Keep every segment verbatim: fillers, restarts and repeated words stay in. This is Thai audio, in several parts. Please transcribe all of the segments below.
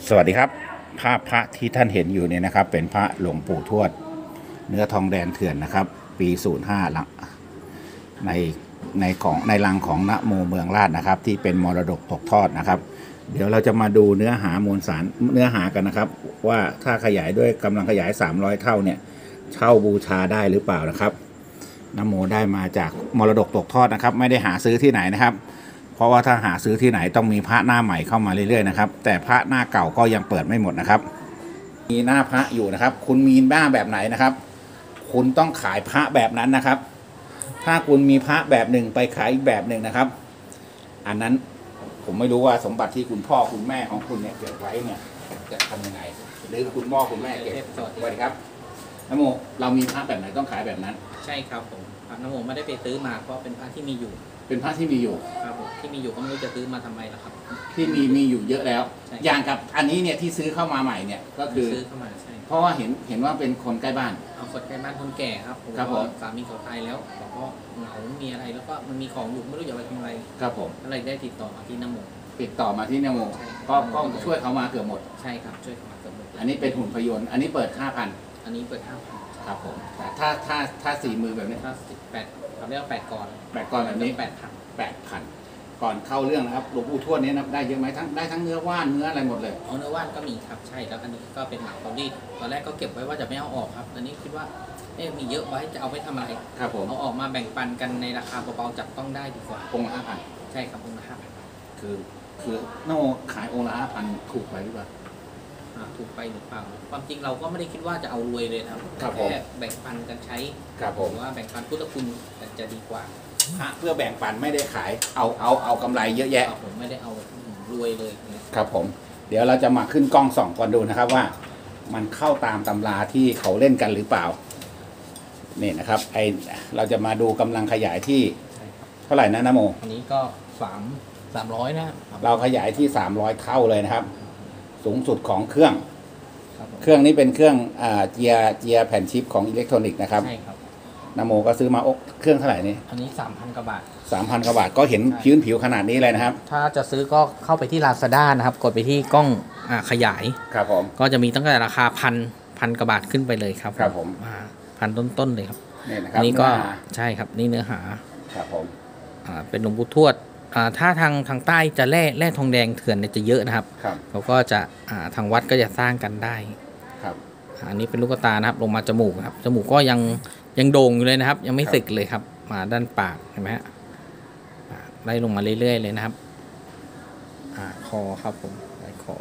สวัสดีครับภาพพระที่ท่านเห็นอยู่เนี่ยนะครับเป็นพระหลวงปู่ทวดเนื้อทองแดงเถื่อนนะครับปีศูนย์ห้าลังในในของในลังของนะโมเมืองราชนะครับที่เป็นมรดกตกทอดนะครับเดี๋ยวเราจะมาดูเนื้อหามวลสารเนื้อหากันนะครับว่าถ้าขยายด้วยกำลังขยายสามร้อยเท่าเนี่ยเช่าบูชาได้หรือเปล่านะครับนะโมได้มาจากมรดกตกทอดนะครับไม่ได้หาซื้อที่ไหนนะครับเพราะว่าถ้าหาซื้อที่ไหนต้องมีพระหน้าใหม่เข้ามาเรื่อยๆนะครับแต่พระหน้าเก่าก็ยังเปิดไม่หมดนะครับมีหน้าพระอยู่นะครับคุณมีหน้าแบบไหนนะครับคุณต้องขายพระแบบนั้นนะครับถ้าคุณมีพระแบบหนึ่งไปขายอีกแบบหนึ่งนะครับอันนั้นผมไม่รู้ว่าสมบัติที่คุณพ่อคุณแม่ของคุณเนี่ยเก็บไว้เนี่ยจะทำยังไงหรือคุณพ่อคุณแม่เก็บไว้ครับนะโมเรามีพระแบบไหนต้องขายแบบนั้นใช่ครับผมพระนโมไม่ได้ไปซื้อมาเพราะเป็นพระที่มีอยู่เป็นพระที่มีอยู่ครับผมที่มีอยู่ก็ไม่รู้จะซื้อมาทำไมล่ะครับที่มีมีอยู่เยอะแล้วอย่างกับอันนี้เนี่ยที่ซื้อเข้ามาใหม่เนี่ยก็คือซื้อเข้ามาใช่เพราะว่าเห็นเห็นว่าเป็นคนใกล้บ้านเอาคนใกล้บ้านคนแก่ครับครับผมสามีเขาตายแล้วเราก็เหงามีอะไรแล้วก็มันมีของอยู่ไม่รู้จะไปทำอะไรครับผมอะไรได้ติดต่อมาที่นโมติดต่อมาที่นโมก็ก็ช่วยเขามาเกือบหมดใช่ครับช่วยเขามาเกือบหมดอันนี้เป็นหุ่นพยนต์อันนี้เปิดห้าพันอันนี้เปิดห้าพันครับผมแต่ถ้าถ้าถ้าสี่มือแบบนี้ถ้าสิบแปดเขาเรียกว่าแปดกรแปดกรแบบนี้แปดพันแปดพันก่อนเข้าเรื่องนะครับหลวงปู่ทวดนี้นับได้เยอะไหมทั้งได้ทั้งเนื้อว่านเนื้ออะไรหมดเลยเอาเนื้อว่านก็มีครับใช่แล้วอันนี้ก็เป็นหนังตอรี่ตอนแรกก็เก็บไว้ว่าจะไม่เอาออกครับตอนนี้คิดว่าเอ๊ะมีเยอะไว้จะเอาไปทำอะไรครับผมเอาออกมาแบ่งปันกันในราคาเบาๆจับต้องได้ดีกว่าองค์ละห้าพันใช่ครับองค์ละห้าพันคือคือโน่ขายองค์ละห้าพันถูกไปหรือเปล่าถูกไปหรือเปล่าความจริงเราก็ไม่ได้คิดว่าจะเอารวยเลยครับแค่แบ่งปันกันใช้ครับผมว่าแบ่งปันพุทธคุณจะดีกว่าพระเพื่อแบ่งปันไม่ได้ขายเอาเอาเอากำไรเยอะแยะผมไม่ได้เอารวยเลยครับผมเดี๋ยวเราจะมาขึ้นกล้องส่องกันดูนะครับว่ามันเข้าตามตำราที่เขาเล่นกันหรือเปล่านี่นะครับไอเราจะมาดูกำลังขยายที่เท่าไหร่นะนะโมอันนี้ก็สามสามร้อยนะเราขยายที่สามร้อยเท่าเลยนะครับสูงสุดของเครื่องเครื่องนี้เป็นเครื่องอ่าเจียเจียแผ่นชิปของอิเล็กทรอนิกส์นะครับใช่ครับนะโมก็ซื้อมาอกเครื่องเท่าไหร่นี่อันนี้สามพันกว่าบาทสามพันกว่าบาทก็เห็นพื้นผิวขนาดนี้เลยนะครับถ้าจะซื้อก็เข้าไปที่ Lazada นะครับกดไปที่กล้องอ่าขยายครับผมก็จะมีตั้งแต่ราคาพันพันกว่าบาทขึ้นไปเลยครับครับผมอ่าพันต้นๆเลยครับนี่นะครับนี่ก็ใช่ครับนี่เนื้อหาครับผมอ่าเป็นหลวงปู่ทวดอ่าถ้าทางทางใต้จะแร่แร่ทองแดงเถื่อนเนี่ยจะเยอะนะครับครับเขาก็จะอ่าทางวัดก็จะสร้างกันได้ครับอันนี้เป็นลูกตานะครับลงมาจมูกครับจมูกก็ยังยังโด่งอยู่เลยนะครับยังไม่สึกเลยครับมาด้านปากเห็นไหมฮะไล่ลงมาเรื่อยๆเลยนะครับอ่าคอครับผมไล่คอ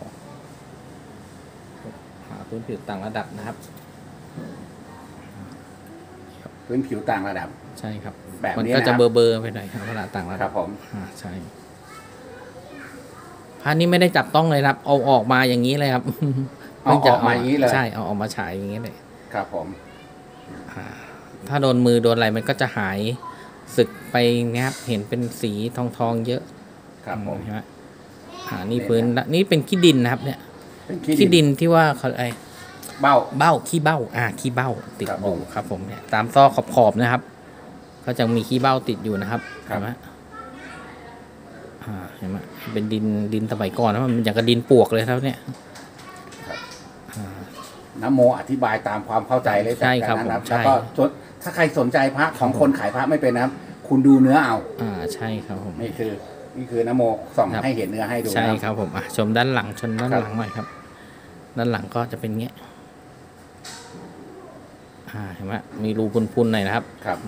พื้นผิวต่างระดับนะครับพื้นผิวต่างระดับใช่ครับแบบนี้มันก็จะเบอร์เบอร์ไปหน่อยครับเวลาต่างระดับครับผมอ่าใช่ผ้านี้ไม่ได้จับต้องเลยครับเอาออกมาอย่างนี้เลยครับเอาออกมาอย่างนี้เลยใช่เอาออกมาฉายอย่างนี้เลยครับผมถ้าโดนมือโดนอะไรมันก็จะหายสึกไปนะครับเห็นเป็นสีทองทองเยอะครับผมใช่ไหมอ่านี่พื้นนี่เป็นขี้ดินนะครับเนี่ยขี้ดินที่ว่าเขาไอเบ้าเบ้าขี้เบ้าอ่าขี้เบ้าติดอยู่ครับผมเนี่ยตามซอกขอบๆนะครับก็จะมีขี้เบ้าติดอยู่นะครับเห็นไหมอ่าเห็นไหมเป็นดินดินสมัยก่อนนะมันอย่างกับดินปวกเลยครับเนี่ยนะโมอธิบายตามความเข้าใจเลยใช่ครับนะครับแล้วก็ถ้าใครสนใจพระของคนขายพระไม่เป็นนะครับคุณดูเนื้อเอาอ่าใช่ครับผมนี่คือนี่คือนะโมส่องให้เห็นเนื้อให้ดูใช่ครับผมอ่ะชมด้านหลังชมด้านหลังหน่อยครับด้านหลังก็จะเป็นเงี้ยอ่าเห็นไหมมีรูพุนๆหน่อยนะครับครับ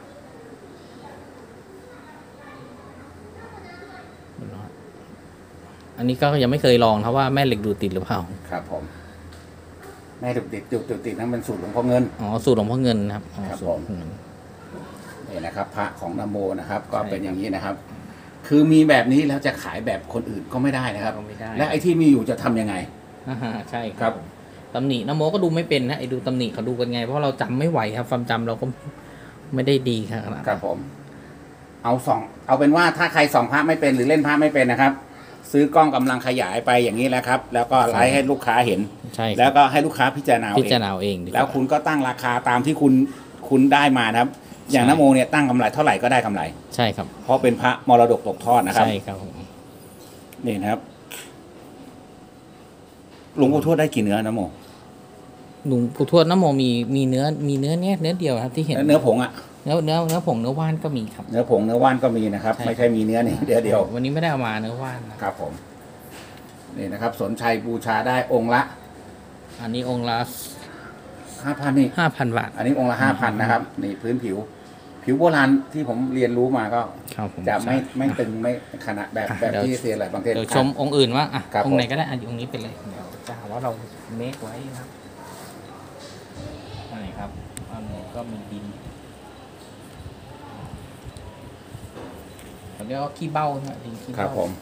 อันนี้ก็ยังไม่เคยลองนะว่าแม่เหล็กดูดติดหรือเปล่าครับผมแม่ดูดติดดูดติดนั่นเป็นสูตรหลวงพ่อเงินอ๋อสูตรหลวงพ่อเงินครับครับผมนี่นะครับพระของนะโมนะครับก็เป็นอย่างนี้นะครับคือมีแบบนี้แล้วจะขายแบบคนอื่นก็ไม่ได้นะครับและไอ้ที่มีอยู่จะทํำยังไงใช่ครับตำหนินะโมก็ดูไม่เป็นนะไอ้ดูตำหนิเขาดูกันไงเพราะเราจำไม่ไหวครับความจำเราก็ไม่ได้ดีครับครับผมเอาสองเอาเป็นว่าถ้าใครส่องพระไม่เป็นหรือเล่นพระไม่เป็นนะครับซื้อกล้องกำลังขยายไปอย่างนี้แหละครับแล้วก็ไลฟ์ให้ลูกค้าเห็นใช่แล้วก็ให้ลูกค้าพิจารณาพิจารณาเองแล้วคุณก็ตั้งราคาตามที่คุณคุณได้มานะครับอย่างนะโมเนี่ยตั้งกำไรเท่าไหร่ก็ได้กำไรใช่ครับเพราะเป็นพระมรดกตกทอดนะครับใช่ครับผมนี่นะครับหลวงปู่ทวดได้กี่เนื้อนะโมหลวงปู่ทวดน้ำโมมีมีเนื้อมีเนื้อเนี้ยเนื้อเดียวครับที่เห็นเนื้อผงอะเนื้อเนื้อเนื้อผงเนื้อว่านก็มีครับเนื้อผงเนื้อว่านก็มีนะครับใช่ไม่ใช่มีเนื้อนี่เดียวเดียววันนี้ไม่ได้เอามาเนื้อว่านนะครับผมนี่นะครับ สนชัยบูชาได้องค์ละอันนี้องค์ละห้าพันนี่ห้าพันบาทอันนี้องค์ละห้าพันนะครับนี่พื้นผิว ผิวโบราณที่ผมเรียนรู้มาก็ครับผมจะไม่ใช่ไม่ตึงไม่ขนาดแบบอ่ะแบบเดี๋ยวที่เซียนหลายบางเทศเดี๋ยวชมองค์อื่นว่าอ่ะครับองค์ไหนผมก็ได้อ่ะองค์นี้เป็นเลยเดี๋ยวจะหาว่าเราเมคไว้นะครับอันไหนครับอันนี้ก็มีดินเขาเรียกว่าขี้เบ้านะดินขี้ครับเบ้าผม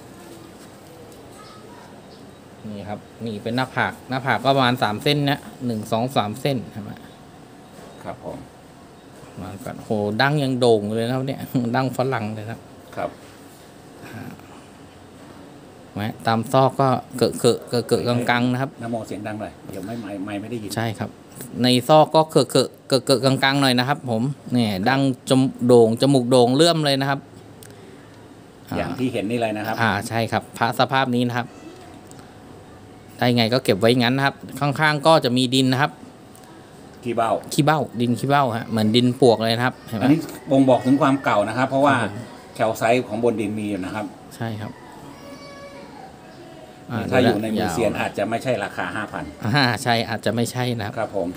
นี่ครับนี่เป็นหน้าผากหน้าผากก็ประมาณสามเส้นนะหนึ่งสองสามเส้นใช่ไหมครับผมประมาณกันโหดั้งยังโด่งเลยนะครับเนี่ย ดั้งฝรั่งเลยครับครับแหมตามซอกก็เกอะเกอะเกอะเกอะกังๆนะครับนโมเสียงดังหน่อยเดี๋ยวไม่ไม่ไม่ไม่ได้ยินใช่ครับ ในซอกก็เกอะเกอะเกอะเกอะกังๆหน่อยนะครับ ผมเนี่ยดั้งจมโด่งจมูกโด่งเลื่อมเลยนะครับอย่างที่เห็นนี่เลยนะครับอ่าใช่ครับพระสภาพนี้นะครับได้ไงก็เก็บไว้งั้นนะครับ ข้างๆก็จะมีดินนะครับที่เบ้าขี้เบ้าดินขี้เบ้าฮะเหมือนดินปวกเลยนะครับเห็นไหมอันนี้บ่งบอกถึงความเก่านะครับ เพราะว่าครับผมแคลไซต์ของบนดินมีอยู่นะครับใช่ครับถ้าอยู่ในมืยอวเซียนอาจจะไม่ใช่ราคาห้าพันอ่าใช่อาจจะไม่ใช่นะครับครับผม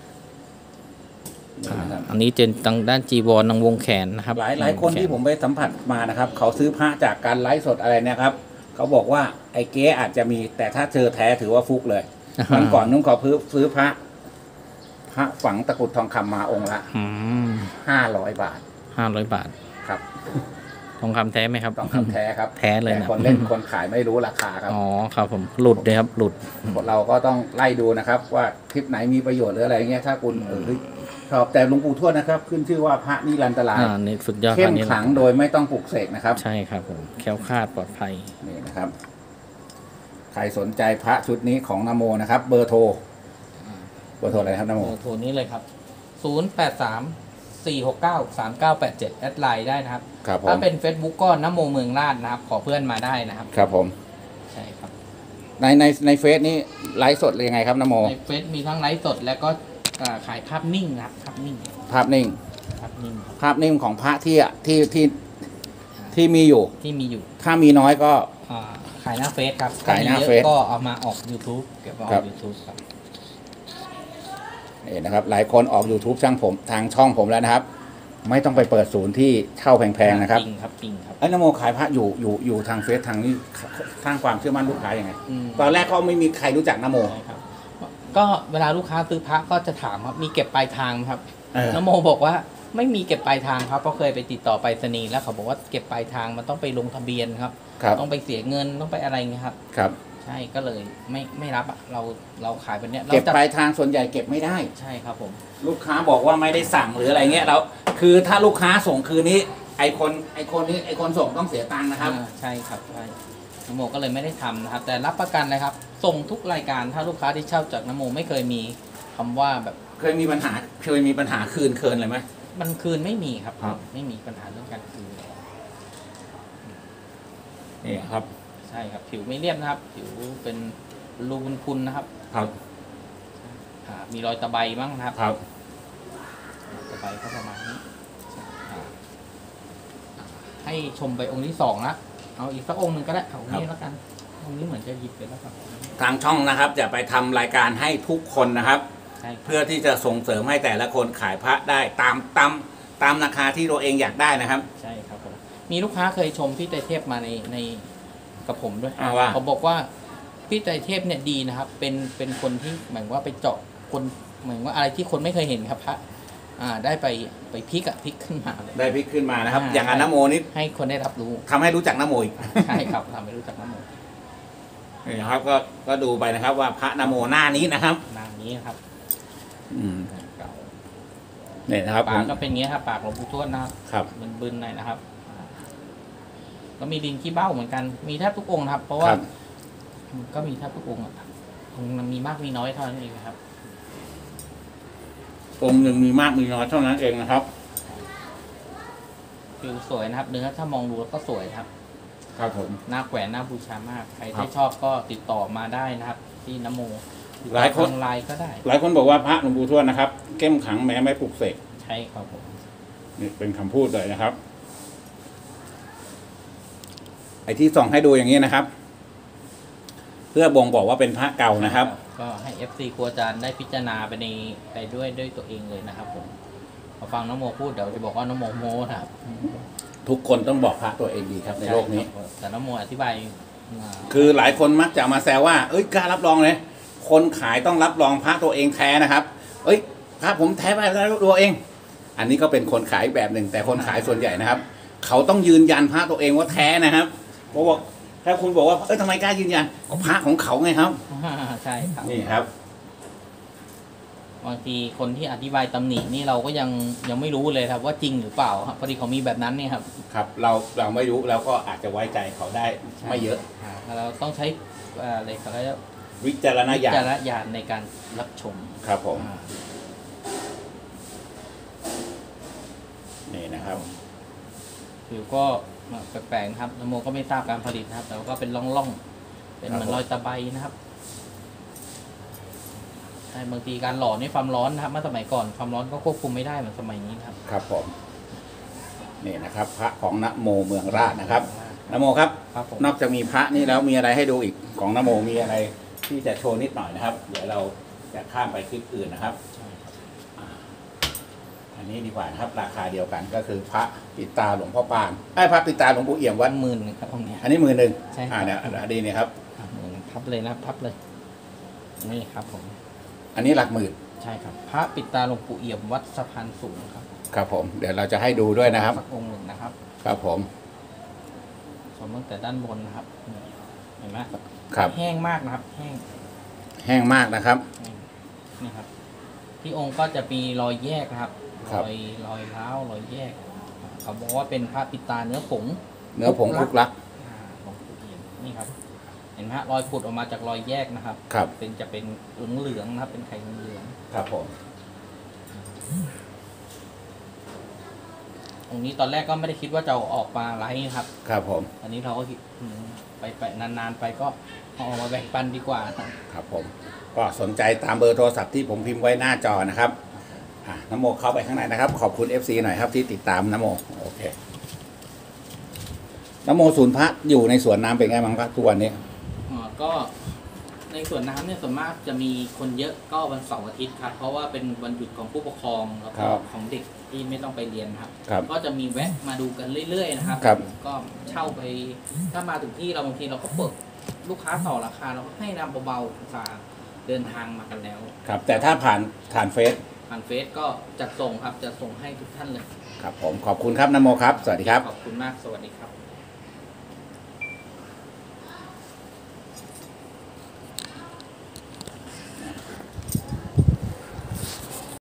นี่อ่านะครับอันนี้เป็นทางด้านจีวรทางวงแขนนะครับหลายหลายคนที่ผมไปสัมผัสมานะครับ เขาซื้อพระจากการไลฟ์สดอะไรเนี่ยครับ เขาบอกว่าไอ้เก๊อาจจะมีแต่ถ้าเจอแท้ถือว่าฟุกเลยวันก่อนนุ่งขอซื้อซื้อพระ พระฝังตะกรุดทองคำมาองค์ละอืมห้าร้อยบาทห้าร้อยบาทครับทองคำแท้ไหมครับทองคำแท้ครับแท้เลยนะแต่คนเล่นคนขายไม่รู้ราคาครับอ๋อครับผมหลุดเลยครับหลุดเราก็ต้องไล่ดูนะครับ ว่าคลิปไหนมีประโยชน์หรืออะไรเงี้ยถ้าคุณเออเฮ้ยชอบแต่หลวงปู่ทวดนะครับ ขึ้นชื่อว่าพระนิรันตรายอ่านี่สุดยอดเข้มอันนี้ขลังโดยไม่ต้องปลุกเสกนะครับใช่ครับผมแคล้วคลาดปลอดภัยนี่นะครับ ใครสนใจพระชุดนี้ของนโมนะครับ เบอร์โทรเบอร์โทรอะไรครับนโมโทรโทรนี้เลยครับศูนย์ แปด สาม สี่ หก เก้า สาม เก้า แปด เจ็ดแอดไลน์ได้นะครับครับผถ้าม เป็น Facebook ก็น้ำโมเมืองราชนะครับ ขอเพื่อนมาได้นะครับครับผมใช่ครับในในในเฟซนี้ไลฟ์สดเลยยังไงครับนโมในเฟซมีทั้งไลฟ์สดแล้วก็อ่าขายภาพนิ่งนะครับภาพนิ่งภาพนิ่งภาพนิ่งครับภาพนิ่งของพระที่ที่ที่ที่มีอยู่ที่มีอยู่ถ้ามีน้อยก็อ่าขายหน้าเฟซครับขายหน้าถ้มีอะเฟซก็เอามาออก YouTube เก็บมาอครัอบ ก YouTube ครับนี่นะครับ หลายคนออก YouTube ช่างผมทางช่องผมแล้วนะครับ ไม่ต้องไปเปิดศูนย์ที่เช่าแพงๆนะครับจริงครับจริงครับไอ้นโมขายพระอยู่อยู่อยู่ทางเฟซทางนี้สร้างความเชื่อมั่นลูกค้ายังไงอืมตอนแรกก็ไม่มีใครรู้จักนโมใช่ครับก็เวลาลูกค้าซื้อพระก็จะถามครับมีเก็บปลายทางไหมครับเออนโมบอกว่าไม่มีเก็บปลายทางครับเพราะเคยไปติดต่อไปรษณีย์แล้วเขาบอกว่าเก็บปลายทางมันต้องไปลงทะเบียนครับครับต้องไปเสียเงินต้องไปอะไรเงี้ยครับครับใช่ก็เลยไม่ไม่รับอะเราเราขายแบบเนี้ยเก็บจะปลายทางส่วนใหญ่เก็บไม่ได้ใช่ครับผมลูกค้าบอกว่าไม่ได้สั่งหรืออะไรเงี้ยแล้วคือถ้าลูกค้าส่งคืนนี้ ไอคนไอคนนี้ไอคนส่งต้องเสียตังค์นะครับอ่าใช่ครับใช่นโมก็เลยไม่ได้ทำนะครับ แต่รับประกันเลยครับ ส่งทุกรายการถ้าลูกค้าที่เช่าจากนโมไม่เคยมีคำว่าแบบเคยมีปัญหาเคยมีปัญหาคืนเคินเลยไหมมันคืนไม่มีครับครับไม่มีปัญหาเรื่องการคืนนี่ครับใช่ครับ ผิวไม่เรียบนะครับ ผิวเป็นรูพุนๆนะครับครับอ่ามีรอยตะไบบ้างนะครับครับตะไบก็ประมาณนี้อ่าให้ชมไปองค์ที่สองละเอาอีกสักองค์หนึ่งก็ได้เอาองค์นี้แล้วกันองค์นี้เหมือนจะหยิบไปแล้วครับทางช่องนะครับจะไปทำรายการให้ทุกคนนะครับใช่ครับเพื่อที่จะส่งเสริมให้แต่ละคนขายพระได้ตามตามตามราคาที่ตัวเองอยากได้นะครับใช่ครับผมมีลูกค้าเคยชมพี่ไตรเทพมาในในกับผมด้วยอ่าว่าเขาบอกว่าพี่ไตรเทพเนี่ยดีนะครับ เป็นเป็นคนที่เหมือนว่าไปเจาะคนเหมือนว่าอะไรที่คนไม่เคยเห็นครับพระอ่าได้ไปไปพลิกอะพลิกขึ้นมาเลยได้พลิกขึ้นมานะครับอ่าอย่างอนนโมนี่ให้คนได้รับรู้ทำให้รู้จักนโมอีกใช่ครับทำให้รู้จักน้ำโมนี่นะครับก็ก็ดูไปนะครับว่าพระนโมหน้านี้นะครับนางนี้นะครับอืมเก่านี่นะครับผปากมก็เป็นอย่างนี้ครับปากหลวงปู่ทวดนะครับครับบึนๆหน่อยนะครับอ่าก็มีดินขี้เบ้าเหมือนกันมีแทบทุกองค์นะครับ เพราะว่าครับก็มีแทบทุกองค์อะองค์มันมีมากมีน้อยเท่านั้นเองนะครับองค์หนึ่งมีมากมีน้อยเท่านั้นเองนะครับฟิวสวยนะครับเนื้อถ้ามองดูแล้วก็สวยนะครับครับผมหน้าแขวนหน้าบูชามากใครครัที่บชอบก็ติดต่อมาได้นะครับ ที่นโมหลายคนทางไลน์ก็ได้หลายคนบอกว่าพระหลวงปู่ทวดนะครับเข้มขลังแม้ไม่ปลุกเสกใช่ครับผมนี่เป็นคำพูดเลยนะครับ ไอ้ที่ส่องให้ดูอย่างนี้นะครับ เพื่อบ่งบอกว่าเป็นพระเก่านะครับก็ให้ เอฟ ซี ครูอาจารย์ได้พิจารณาไปในไปด้วยด้วยตัวเองเลยนะครับผมพอฟังน้องโมพูดเดี๋ยวจะบอกว่าน้องโมโมนะครับทุกคนต้องบอกพระตัวเองดีครับในโลกนี้ใช่ครับแต่น้องโมอธิบายมาคือหลายคนมักจะมาแซวว่า เอ้ยกล้ารับรองเลย คนขายต้องรับรองพระตัวเองแท้นะครับ เอ้ยพระผมแท้ไปแล้วตัวเอง อันนี้ก็เป็นคนขายแบบหนึ่ง แต่คนขายส่วนใหญ่นะครับ เขาต้องยืนยันพระตัวเองว่าแท้นะครับเพราะว่าถ้าคุณบอกว่า เอ้ยทำไมกล้ายืนยันก็พระของเขาไงครับใช่ครับนี่ครับบางทีคนที่อธิบายตำหนินี่เราก็ยังยังไม่รู้เลยครับว่าจริงหรือเปล่าครับพอดีเขามีแบบนั้นเนี่ยครับครับ เราเราไม่รู้เราก็อาจจะไว้ใจเขาได้ไม่เยอะอ่าเราต้องใช้เอ่ออะไรเขาเรียกว่าวิจารณวิญาณจารณญาณในการรับชมครับผมอ่านี่นะครับผิวก็แปลกๆนะครับนโมก็ไม่ทราบการผลิตนะครับ แต่ว่าก็เป็นร่องๆเป็นเหมือนรอยตะไบนะครับใช่บางทีการหล่อนี่ความร้อนนะครับเมื่อสมัยก่อนความร้อนก็ควบคุมไม่ได้เหมือนสมัยนี้นะครับครับผมนี่นะครับ พระของนะโมเมืองราชนะครับนะโมครับครับผมนอกจากมีพระนี่แล้วมีอะไรให้ดูอีกของนะโมมีอะไรที่จะโชว์นิดหน่อยนะครับ เดี๋ยวเราจะข้ามไปคลิปอื่นนะครับใช่ครับอ่าอันนี้ดีกว่านะครับ ราคาเดียวกันก็คือพระปิดตาหลวงพ่อปานไอ้ยพระปิดตาหลวงปู่เอี่ยมวัวัดนหมื่นหนึงครับตรงเนี้ยอันนี้มือหนึ่งใช่ครับอ่าเนี่ยอันนี้เนี่ยครับอ่ะหมื่นพับเลยนะพับเลยนี่ครับผมอันนี้หลักหมื่นใช่ครับ พระปิดตาหลวงปู่เอี่ยมวัดสะพานสูงครับครับผมเดี๋ยวเราจะให้ดูด้วยนะครับสักองค์หนึ่งนะครับครับผมชมตั้งแต่ด้านบนนะครับนี่เห็นไหมครับแห้งมากนะครับ แห้งแห้งมากนะครับแห้งนี่ครับ ที่องค์ก็จะมีรอยแยกนะครับครัรบอยรอยร้าวรอยแยกเขาบอกว่าเป็นพระปิดตาเนื้อผงเนื้อผงคลุกลักอ่าหลวงปู่เอี่ยมนี่ครับ เห็นไหมฮะรอยผุดออกมาจากรอยแยกนะครับครับเป็นจะเป็นเหลืองๆนะครับ เป็นไข่เหลืองครับผมองค์นี้ตอนแรกก็ไม่ได้คิดว่าจะเอาออกมาไลฟ์ครับครับผมอันนี้เราก็คิดอืมไปไปนานๆไปก็เอาออกมาแบ่งปันดีกว่าครับครับผมก็สนใจตามเบอร์โทรศัพท์ที่ผมพิมพ์ไว้หน้าจอนะครับอ่ะนโมเข้าไปข้างในนะครับ ขอบคุณ เอฟ ซี หน่อยครับที่ติดตามนโมโอเคนโมศูนย์พระอยู่ในสวนน้ำเป็นไงบ้างครับทุกวันนี้อ๋อก็ในส่วนน้ำเนี่ยส่วนมากจะมีคนเยอะก็วันเสาร์อาทิตย์ครับ เพราะว่าเป็นวันหยุดของผู้ปกครองแล้วก็ของเด็กที่ไม่ต้องไปเรียนครับครับก็จะมีแวะมาดูกันเรื่อยๆนะครับครับก็เช่าไปถ้ามาถึงที่เราบางทีเราก็เปิดลูกค้าต่อราคาเราก็ให้นำเบาๆอุตส่าห์เดินทางมากันแล้วครับ แต่ถ้าผ่านผ่านเฟซผ่านเฟซก็จัดส่งครับจะส่งให้ทุกท่านเลยครับผมขอบคุณครับนโมครับ สวัสดีครับขอบคุณมากสวัสดีครับ